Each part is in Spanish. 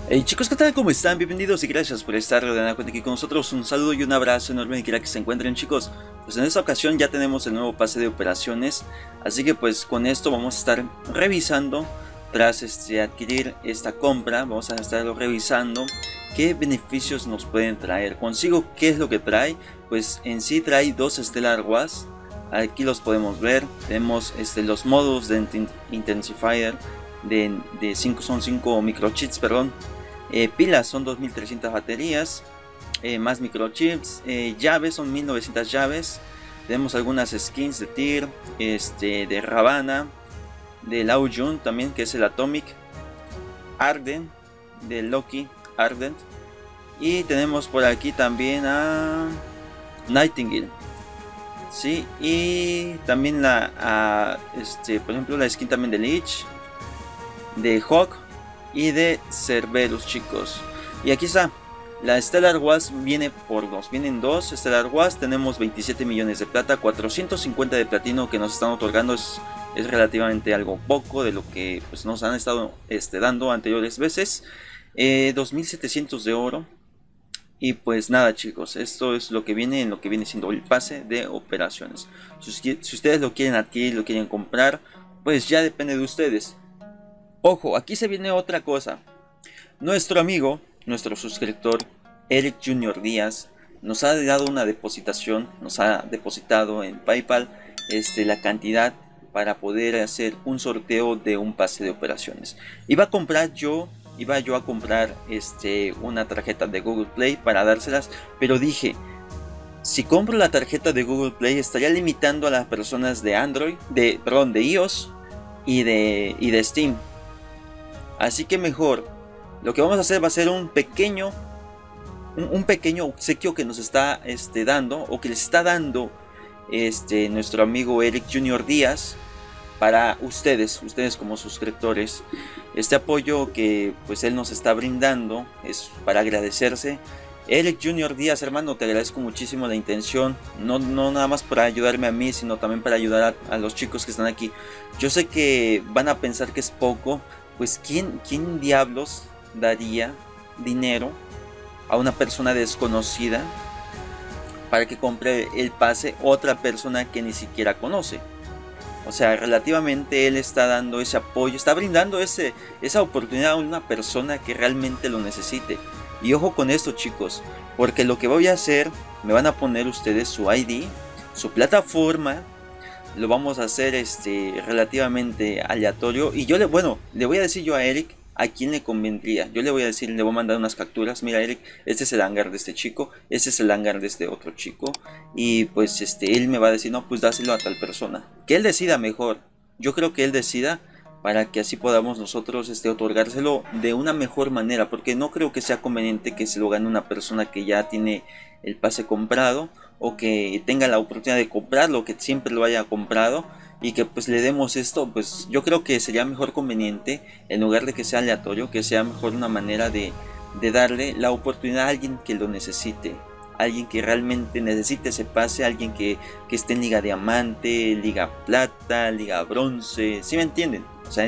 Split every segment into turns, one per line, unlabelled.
Hey chicos, ¿qué tal? ¿Cómo están? Bienvenidos y gracias por estar de nueva cuenta aquí con nosotros. Un saludo y un abrazo enorme y quiera que se encuentren, chicos. Pues en esta ocasión ya tenemos el nuevo pase de operaciones, así que pues con esto vamos a estar revisando. Tras adquirir esta compra, vamos a estar revisando qué beneficios nos pueden traer consigo. ¿Qué es lo que trae? Pues en sí trae dos Stellar Wars. Aquí los podemos ver. Tenemos los modos de Intensifier de 5, son 5 microchips, perdón. Pilas son 2300 baterías, más microchips. Llaves son 1900 llaves. Tenemos algunas skins de Tyr, de Ravana, de Lao Jun también, que es el Atomic, Arden, de Loki Ardent. Y tenemos por aquí también a Nightingale. Sí, y también por ejemplo, la skin también de Lich, de Hawk y de Cerberus, chicos. Y aquí está. La Stellar Wars viene por dos. Vienen dos Stellar Wars. Tenemos 27 millones de plata, 450 de platino que nos están otorgando. Es relativamente algo poco de lo que pues, nos han estado dando anteriores veces. 2700 de oro. Y pues nada, chicos, esto es lo que viene en lo que viene siendo el pase de operaciones. Si ustedes lo quieren adquirir, lo quieren comprar, pues ya depende de ustedes. Ojo, aquí se viene otra cosa. Nuestro amigo, nuestro suscriptor, Eric Junior Díaz, nos ha dado una depositación, nos ha depositado en PayPal la cantidad para poder hacer un sorteo de un pase de operaciones. Iba yo a comprar una tarjeta de Google Play para dárselas, pero dije, si compro la tarjeta de Google Play estaría limitando a las personas de Android, de iOS y de Steam. Así que mejor, lo que vamos a hacer va a ser un pequeño obsequio que nos está dando, o que les está dando nuestro amigo Eric Junior Díaz para ustedes como suscriptores. Este apoyo que pues él nos está brindando es para agradecerse. Eric Junior Díaz, hermano, te agradezco muchísimo la intención, no nada más para ayudarme a mí, sino también para ayudar a los chicos que están aquí. Yo sé que van a pensar que es poco, pues ¿quién diablos daría dinero a una persona desconocida para que compre el pase otra persona que ni siquiera conoce? O sea, relativamente él está dando ese apoyo, está brindando esa oportunidad a una persona que realmente lo necesite. Y ojo con esto, chicos, porque lo que voy a hacer, me van a poner ustedes su ID, su plataforma, lo vamos a hacer relativamente aleatorio. Y le voy a decir yo a Eric a quién le convendría. Yo le voy a decir, le voy a mandar unas capturas. Mira, Eric, este es el hangar de este chico, este es el hangar de este otro chico. Y pues él me va a decir, no, pues dáselo a tal persona. Que él decida mejor. Yo creo que él decida para que así podamos nosotros otorgárselo de una mejor manera, porque no creo que sea conveniente que se lo gane una persona que ya tiene el pase comprado, o que tenga la oportunidad de comprarlo, que siempre lo haya comprado, y que pues le demos esto. Pues yo creo que sería mejor conveniente, en lugar de que sea aleatorio, que sea mejor una manera de darle la oportunidad a alguien que lo necesite, alguien que realmente necesite ese pase, alguien que esté en Liga Diamante, Liga Plata, Liga Bronce, ¿sí me entienden? O sea,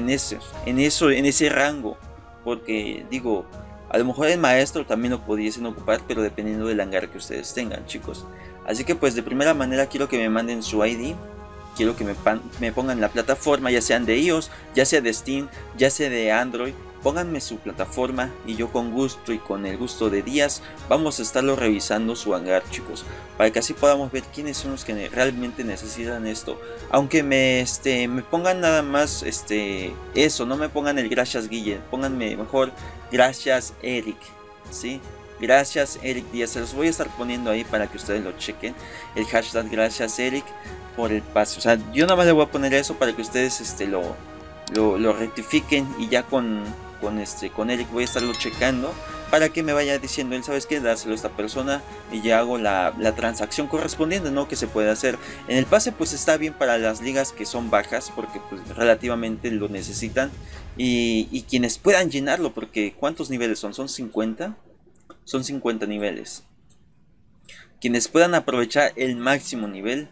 en ese rango, porque digo, a lo mejor el maestro también lo pudiesen ocupar, pero dependiendo del hangar que ustedes tengan, chicos. Así que pues de primera manera quiero que me manden su ID, quiero que me pongan la plataforma, ya sean de iOS, ya sea de Steam, ya sea de Android. Pónganme su plataforma y yo con gusto y con el gusto de Díaz vamos a estarlo revisando su hangar, chicos, para que así podamos ver quiénes son los que realmente necesitan esto. Aunque me pongan nada más eso, no me pongan el gracias Guille, pónganme mejor gracias Eric, ¿sí? Gracias Eric Díaz, se los voy a estar poniendo ahí para que ustedes lo chequen, el hashtag gracias Eric por el pase. O sea, yo nada más le voy a poner eso para que ustedes lo rectifiquen, y ya con Eric voy a estarlo checando para que me vaya diciendo él, sabes qué, dárselo a esta persona, y ya hago la transacción correspondiente, ¿no? Que se puede hacer en el pase. Pues está bien para las ligas que son bajas, porque pues relativamente lo necesitan, y quienes puedan llenarlo, porque ¿cuántos niveles son? ¿Son 50? Son 50 niveles. Quienes puedan aprovechar el máximo nivel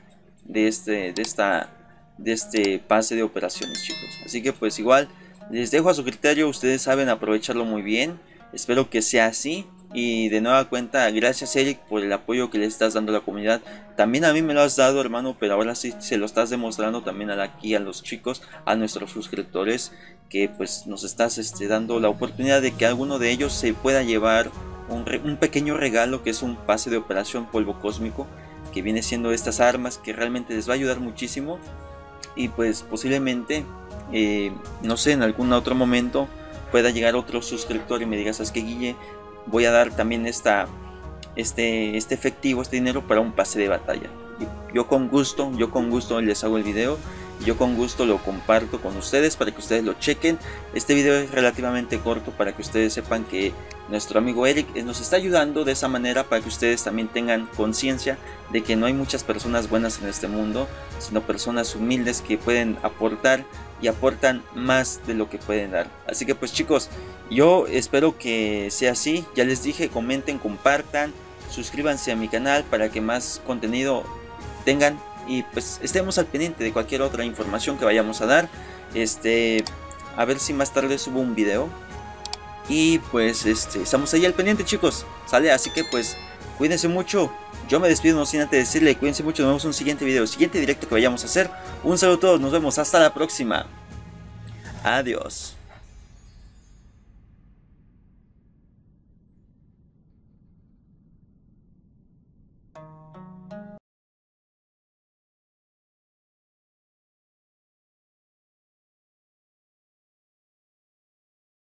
de este pase de operaciones, chicos. Así que pues igual les dejo a su criterio, ustedes saben aprovecharlo muy bien. Espero que sea así. Y de nueva cuenta, gracias Eric por el apoyo que le estás dando a la comunidad. También a mí me lo has dado, hermano, pero ahora sí se lo estás demostrando también aquí a los chicos, a nuestros suscriptores, que pues nos estás dando la oportunidad de que alguno de ellos se pueda llevar un pequeño regalo, que es un pase de operación polvo cósmico, que viene siendo estas armas que realmente les va a ayudar muchísimo. Y pues posiblemente, no sé, en algún otro momento pueda llegar otro suscriptor y me digas: ¿sabes qué, Guille? Voy a dar también este efectivo, este dinero para un pase de batalla. Y yo con gusto les hago el video. Yo con gusto lo comparto con ustedes para que ustedes lo chequen. Este video es relativamente corto para que ustedes sepan que nuestro amigo Eric nos está ayudando de esa manera, para que ustedes también tengan conciencia de que no hay muchas personas buenas en este mundo, sino personas humildes que pueden aportar y aportan más de lo que pueden dar. Así que pues chicos, yo espero que sea así. Ya les dije, comenten, compartan, suscríbanse a mi canal para que más contenido tengan. Y pues estemos al pendiente de cualquier otra información que vayamos a dar. A ver si más tarde subo un video. Y pues estamos ahí al pendiente, chicos. Sale, así que pues cuídense mucho. Yo me despido no sin antes decirle: cuídense mucho, nos vemos en un siguiente video, siguiente directo que vayamos a hacer. Un saludo a todos, nos vemos, hasta la próxima. Adiós.